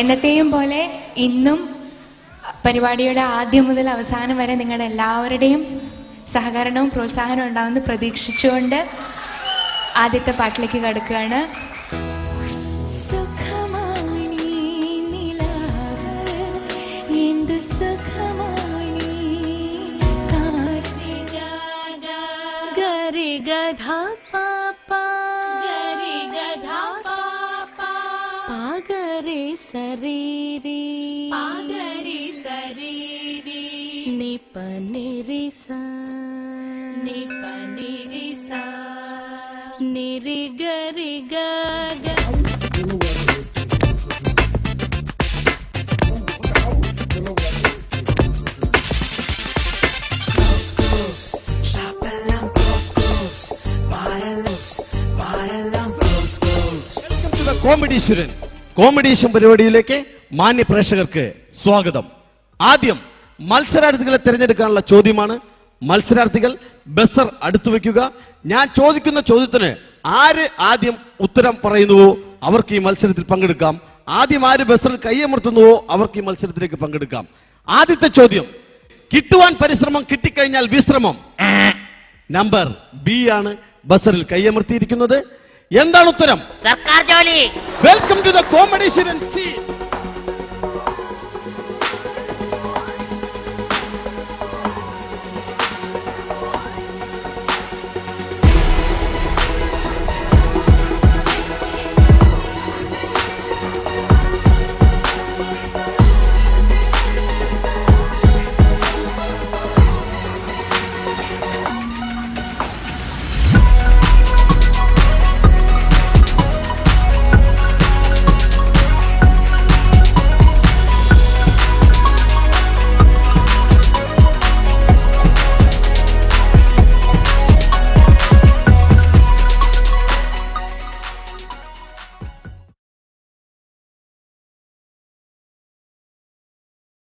എന്നത്തെയും പോലെ ഇന്നും പരിപാടിയുടെ ആദ്യം മുതൽ അവസാനം വരെ നിങ്ങളുടെ എല്ലാവരുടെയും സഹകരണവും പ്രോത്സാഹനവും ഉണ്ടാവുമെന്ന് പ്രതീക്ഷിച്ചുകൊണ്ട് ആദ്യത്തെ പാട്ടിലേക്ക് കടക്കുകയാണ്. Sariri pagari sariri nipanirisa nipanirisa nirigariga കോമഡീഷൻ പരിപാടിയിലേക്ക് മാന്യ പ്രേക്ഷകർക്ക് സ്വാഗതം. ആദ്യം മത്സരാർത്ഥികളെ തിരഞ്ഞെടുക്കാനുള്ള ചോദ്യമാണ്. മത്സരാർത്ഥികൾ ബസർ അടുത്തു വെക്കുക. ഞാൻ ചോദിക്കുന്ന ചോദ്യത്തിന് ആര് ആദ്യം ഉത്തരം പറയുന്നുവോ അവർക്ക് ഈ മത്സരത്തിൽ പങ്കെടുക്കാം. ആദ്യം ആര് ബസറിൽ കൈയമർത്തുന്നുവോ അവർക്ക് ഈ മത്സരത്തിലേക്ക് പങ്കെടുക്കാം. ആദ്യത്തെ ചോദ്യം, കിട്ടുവാൻ പരിശ്രമം കിട്ടിക്കഴിഞ്ഞാൽ വിശ്രമം. നമ്പർ ബി ആണ് ബസറിൽ കൈയമർത്തിയിരിക്കുന്നത്. എന്താണ് ഉത്തരം? സർക്കാർ ജോലി. Welcome to the കോമഡീഷൻ.